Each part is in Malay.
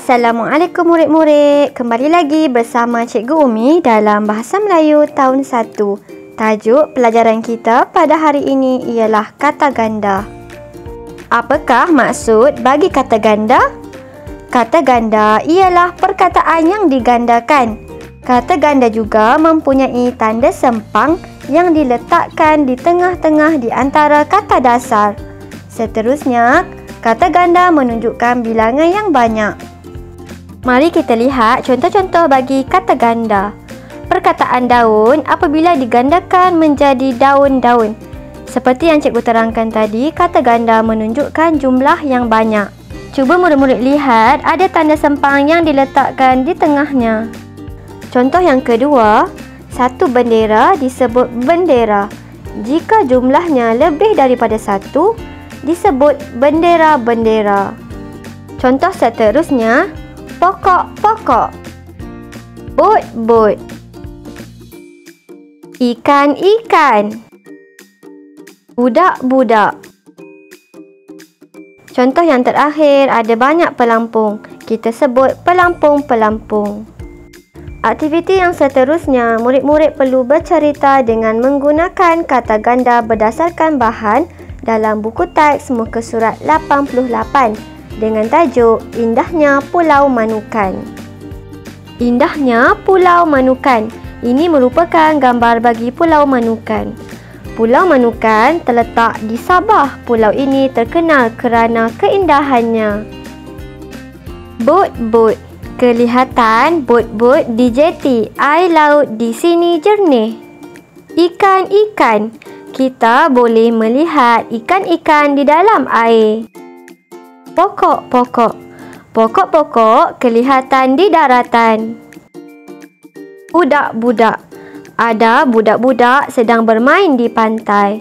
Assalamualaikum murid-murid. Kembali lagi bersama Cikgu Umi dalam Bahasa Melayu tahun 1. Tajuk pelajaran kita pada hari ini ialah kata ganda. Apakah maksud bagi kata ganda? Kata ganda ialah perkataan yang digandakan. Kata ganda juga mempunyai tanda sempang yang diletakkan di tengah-tengah di antara kata dasar. Seterusnya, kata ganda menunjukkan bilangan yang banyak. Mari kita lihat contoh-contoh bagi kata ganda. Perkataan daun apabila digandakan menjadi daun-daun. Seperti yang cikgu terangkan tadi, kata ganda menunjukkan jumlah yang banyak. Cuba murid-murid lihat ada tanda sempang yang diletakkan di tengahnya. Contoh yang kedua, satu bendera disebut bendera. Jika jumlahnya lebih daripada satu, disebut bendera-bendera. Contoh seterusnya, pokok-pokok, bot-bot, ikan-ikan, budak-budak. Contoh yang terakhir, ada banyak pelampung. Kita sebut pelampung-pelampung. Aktiviti yang seterusnya, murid-murid perlu bercerita dengan menggunakan kata ganda berdasarkan bahan dalam buku teks muka surat 88 dengan tajuk Indahnya Pulau Manukan. Indahnya Pulau Manukan. Ini merupakan gambar bagi Pulau Manukan. Pulau Manukan terletak di Sabah. Pulau ini terkenal kerana keindahannya. Bot-bot. Kelihatan bot-bot di jeti. Air laut di sini jernih. Ikan-ikan. Kita boleh melihat ikan-ikan di dalam air. Pokok-pokok. Pokok-pokok kelihatan di daratan. Budak-budak. Ada budak-budak sedang bermain di pantai.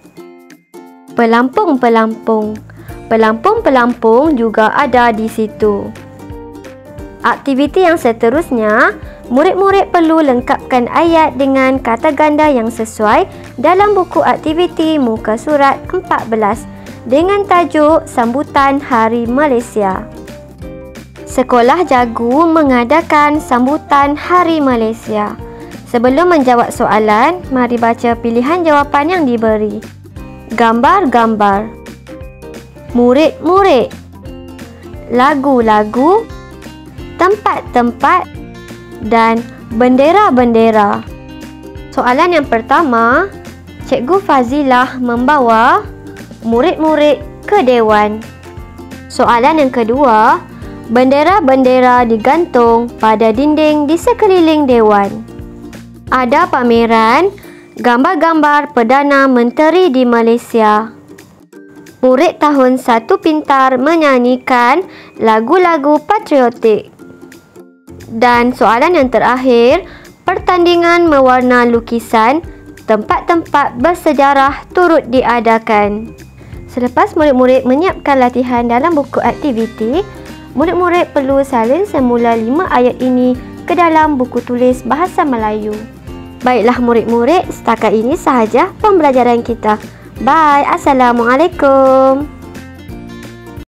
Pelampung-pelampung. Pelampung-pelampung juga ada di situ. Aktiviti yang seterusnya, murid-murid perlu lengkapkan ayat dengan kata ganda yang sesuai dalam buku aktiviti muka surat 14 dengan tajuk Sambutan Hari Malaysia. Sekolah Jagu mengadakan Sambutan Hari Malaysia. Sebelum menjawab soalan, mari baca pilihan jawapan yang diberi. Gambar-gambar, murid-murid, lagu-lagu, tempat-tempat dan bendera-bendera. Soalan yang pertama, Cikgu Fazilah membawa murid-murid ke dewan. Soalan yang kedua, bendera-bendera digantung pada dinding di sekeliling dewan. Ada pameran gambar-gambar Perdana Menteri di Malaysia. Murid tahun 1 pintar menyanyikan lagu-lagu patriotik. Dan soalan yang terakhir, pertandingan mewarna lukisan, tempat-tempat bersejarah turut diadakan. Selepas murid-murid menyiapkan latihan dalam buku aktiviti, murid-murid perlu salin semula 5 ayat ini ke dalam buku tulis Bahasa Melayu. Baiklah murid-murid, setakat ini sahaja pembelajaran kita. Bye. Assalamualaikum.